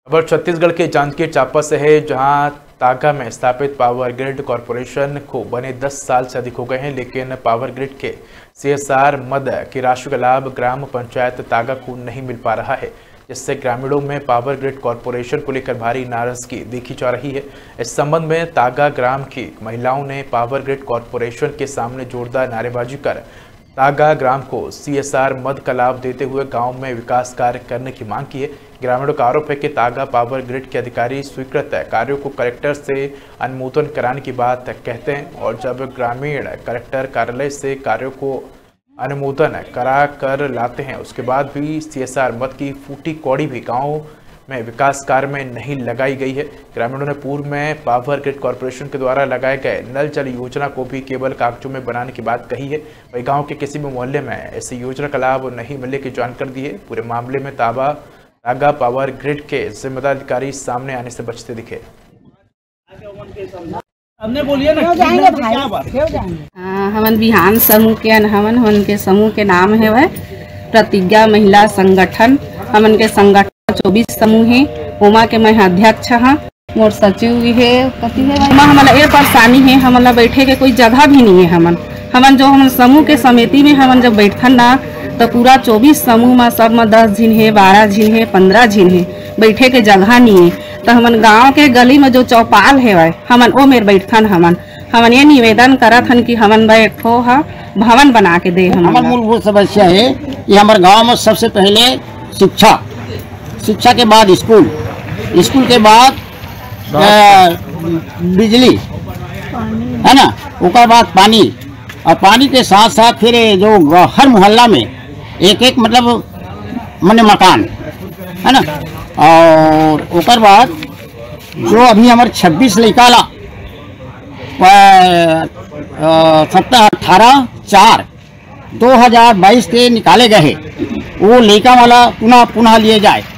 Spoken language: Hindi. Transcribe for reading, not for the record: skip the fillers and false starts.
खबर छत्तीसगढ़ के जांजगीर चांपा से है, जहां तागा में स्थापित पावर ग्रिड कॉरपोरेशन को बने 10 साल से अधिक हो गए हैं, लेकिन पावर ग्रिड के CSR मद की राशि का लाभ ग्राम पंचायत तागा को नहीं मिल पा रहा है, जिससे ग्रामीणों में पावर ग्रिड कॉरपोरेशन को लेकर भारी नाराजगी देखी जा रही है। इस संबंध में तागा ग्राम की महिलाओं ने पावर ग्रिड कॉरपोरेशन के सामने जोरदार नारेबाजी कर तागा ग्राम को CSR मद का लाभ देते हुए गांव में विकास कार्य करने की मांग की है। ग्रामीणों का आरोप है कि तागा पावर ग्रिड के अधिकारी स्वीकृत कार्यों को कलेक्टर से अनुमोदन कराने की बात कहते हैं, और जब ग्रामीण कलेक्टर कार्यालय से कार्यों को अनुमोदन करा कर लाते हैं, उसके बाद भी CSR मद की फूटी कौड़ी भी गाँव में विकास कार्य में नहीं लगाई गई है। ग्रामीणों ने पूर्व में पावर ग्रिड कॉरपोरेशन के द्वारा लगाए गए नल जल योजना को भी केवल कागजों में बनाने की बात कही है। वही गांव के किसी भी मोहल्ले में ऐसी योजना का लाभ नहीं मिलने की जानकारी दी है। पूरे मामले में तागा पावर ग्रिड के जिम्मेदार अधिकारी सामने आने से बचते दिखे। हमन बिहान समूह के हमन के समूह के नाम है वह प्रतिज्ञा महिला संगठन। हमन के संगठन 24 समूह है, उमा के मैं अध्यक्ष हाँ, मोर सचिव भी है। कति है हमारा ये परेशानी है, हमारा बैठे के कोई जगह भी नहीं है। हमन जो हम समूह के समिति में हमन जब बैठन ना तो पूरा 24 समूह में सब में 10 झीन है, 12 झीन है, 15 झीन है, बैठे के जगह नहीं है। तो हमन गांव के गली में जो चौपाल है हमन वो मेर बैठन हमन ये निवेदन करत हन कि हमन बैठो हा भवन बना के दे। हमारा मूलभूत समस्या है ये हमारे गांव में सबसे पहले शिक्षा के बाद स्कूल के बाद बिजली है ना, उसके बाद पानी, और पानी के साथ साथ फिर जो हर मोहल्ला में एक मतलब मने मकान है ना, और उसके बाद जो अभी हमारे 26 निकाला 17/18/2022 के निकाले गए वो लेका वाला पुनः लिए जाए।